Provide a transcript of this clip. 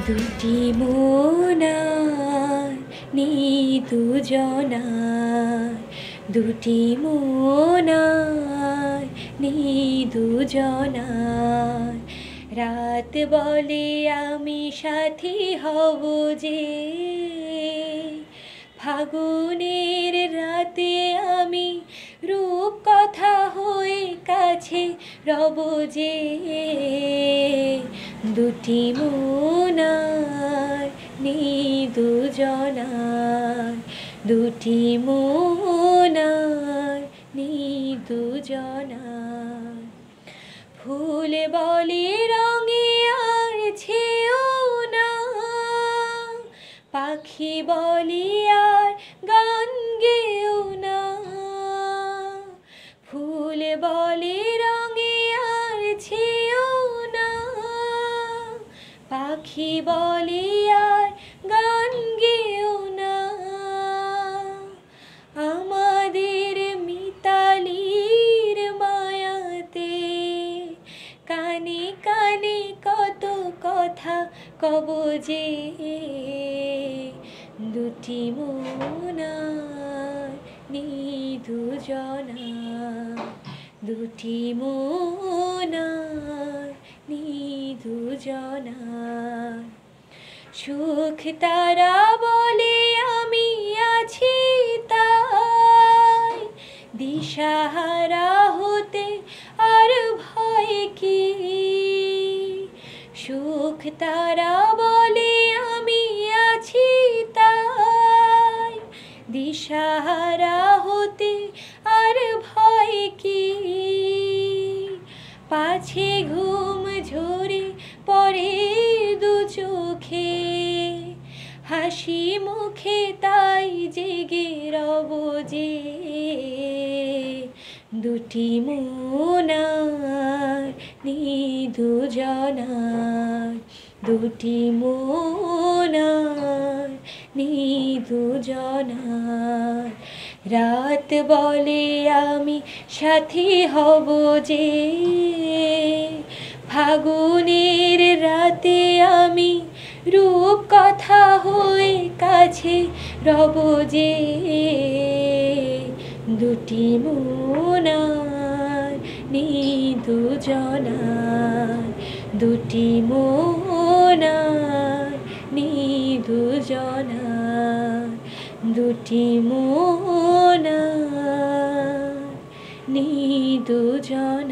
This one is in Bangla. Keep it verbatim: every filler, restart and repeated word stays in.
দুটি মোনার নি দুজনার, দুটি মোনার নি দুজনার। রাত বলে আমি সাথী হব যে, ফাগুনের রাতে আমি রূপ কথা হয়ে কাছে রব যে। দুটি মোনার নি দুজনার, দুটি মোনার নি দুজনার। ফুল বলে রঙে আর ছেও না, পাখি বলি আর গান গেও না। ফুল বলে রঙে আর ছেও না, পাখি বলি আর গান গেও না। আমাদের মিতালির মায়াতে কানে কানে কত কথা কব যে। দুটি মোনার নি দুজনার, দুটি মোনার নি দুজনার। সুখ তারা বলে আমি আছি তাই, দিশাহারা হতে আর ভয় কি। সুখ তারা বলে আমি আছি তাই, দিশাহারা হতে আর ভয় কি। পাছে ঘুম ঝরে পড়ে দু চোখে, হাসি মুখে তাই জেগে রব যে। দুটি মোনার নি দুজনার, দুটি মোনার নি দুজনার। রাত বলে আমি সাথী হব যে, ফাগুনের রাতে আমি রূপ কথা হয়ে কাছে রব যে। দুটি মোনার নি দুজনার, দুটি মোনার নি দুজনার, দুটি মোনার নি দুজনার।